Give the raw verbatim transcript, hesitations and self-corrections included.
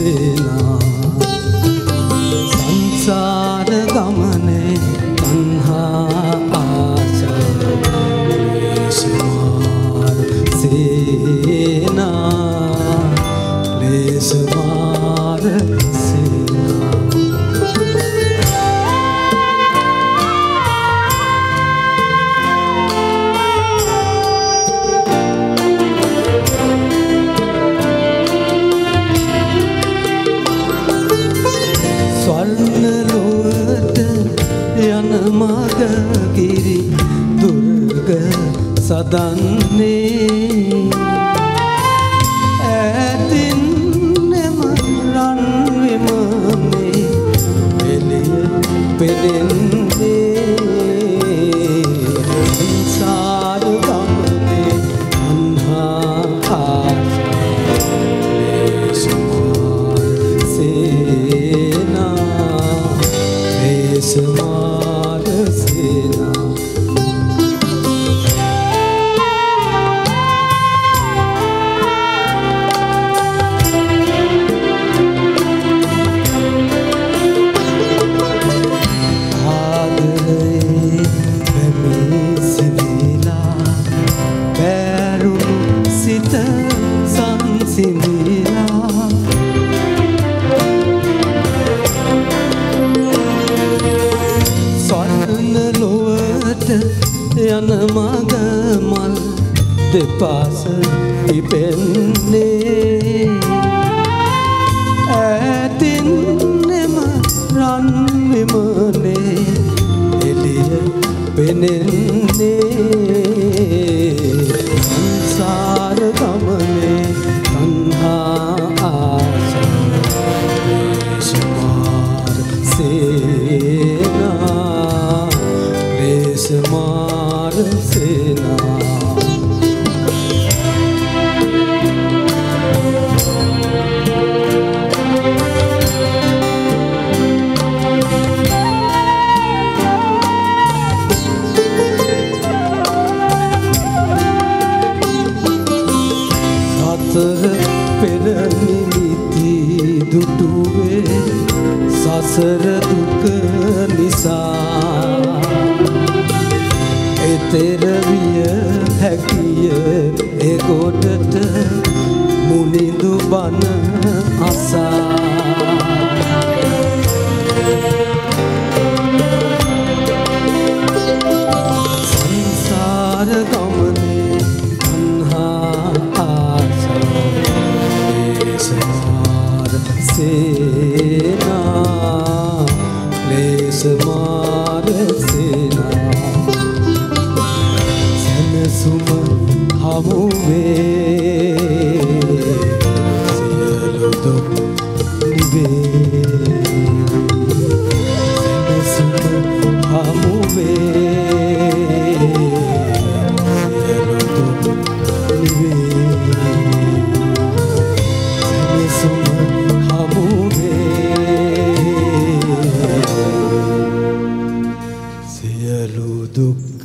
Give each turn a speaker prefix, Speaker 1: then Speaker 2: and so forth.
Speaker 1: සේනා සංසාර ගමනේ තණ්හා ආශා ක්ලේශමාර සේනා ක්ලේශමාර සේනා යන මගගිරි දුර්ග සදන්නේ ඈතින් නෙම රන් විමනේ එළිය පෙනෙන්නේ සංසාර ගමනේ තණ්හා ආශා ක්ලේශමාර සේනා ක්ලේශමාර සේනා ආදරේ පැමිණි සිඳිලා බැරුණු සිත සංසිඳිලා ස්වර්ණ ලොවට යන මග මල් දෙපාස ඉපෙන්නේ ඈතින් නෙම රන් විමනේ එළිය පෙනෙන්නේ සංසාර ගමනේ තණ්හා ආශා ක්ලේශමාර සේනා ක්ලේශමාර සේනා පෙර නිමිති දුටුවේ සසර දුක නිසා එතෙර විය හැකිය එගොඩට මුනිදු බණ අසා සංසාර ගමනේ තණ්හා ආශා ක්ලේශමාර සේනා ක්ලේශමාර සේනා සැනසුම හමුවේ සියලු දුක් නිවේ සැනසුම හමුවේ සියලු දුක් නිවේ සැනසුම හමුවේ සියලු දුක්